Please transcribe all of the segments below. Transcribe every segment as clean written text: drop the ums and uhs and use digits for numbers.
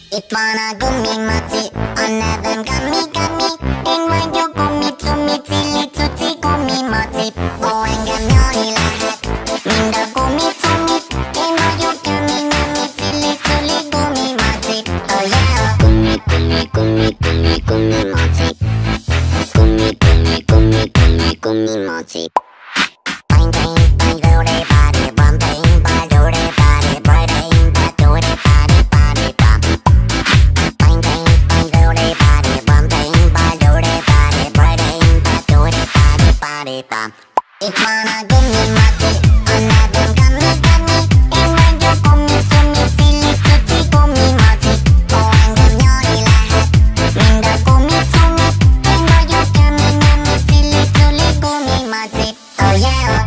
Itt van a gumimaci, a nevem Gami. Én vagyok gumi-cumi, cilli-cuci gumimaci. Ó, engem nyalni lehet, mind a gumi-cumit. Én vagyok Gami, cilli-culi gumimaci. Oh yeah! Gumimaci. Gumimaci. Bang bang bang do de body, bang bang bang do de body, bang bang do de body body bang. Bang bang bang do de body, bang bang bang do de body, bang bang do de body body bang. Itt van a gumimaci, a nevem Gami. Én vagyok gumi-cumi, cilli-cuci gumimaci. Ó, engem nyalni lehet, mind a gumi-cumit. Én vagyok Gami, cilli-culi gumimaci. Oh yeah!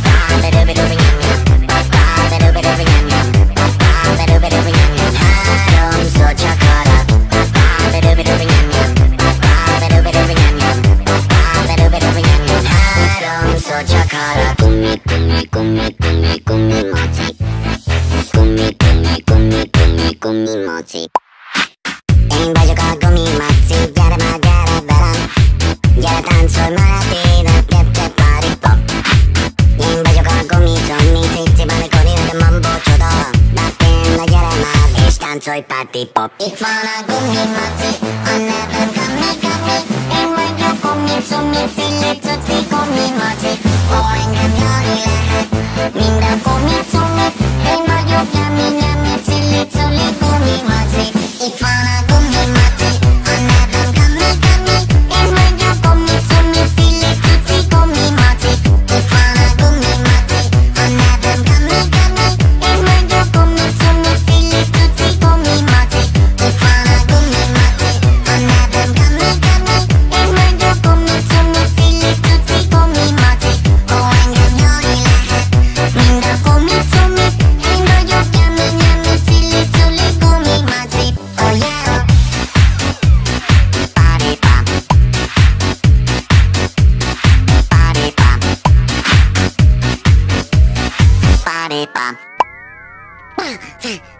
Háromszor csak arra. Háromszor csak arra. Gumimaci. Gumimaci. Én vagyok a gumimaci, gyere már, gyere velem. Gyere táncolj már ide, gyere party pop. Én vagyok a gumi-cumi, cici balikoni, de mambo csoda. Backend, gyere már, és táncolj party pop. Itt van a gumimaci, a nevem Gami. Én vagyok gumi-cumi, cilli-cuci gumimaci. Ó, engem nyalni lehet, mind a gumi-cumit. Én vagyok Gami, cilli-culi gumimaci. Itt van a gumimaci, a nevem Gami. Én vagyok gumi-cumi, cilli-cuci gumimaci. Itt van a gumimaci, a nevem Gami. Én vagyok gumi-cumi, cilli-cuci gumimaci. Itt van a gumimaci, a nevem Gami. Én vagyok gumi-cumi, cilli-cuci gumimaci. Ó, engem nyalni lehet, mind a gumi-cumit. Én vagyok Gami, cilli-culi gumimaci. Oh yeah! Party pop. Party pop. Party pop.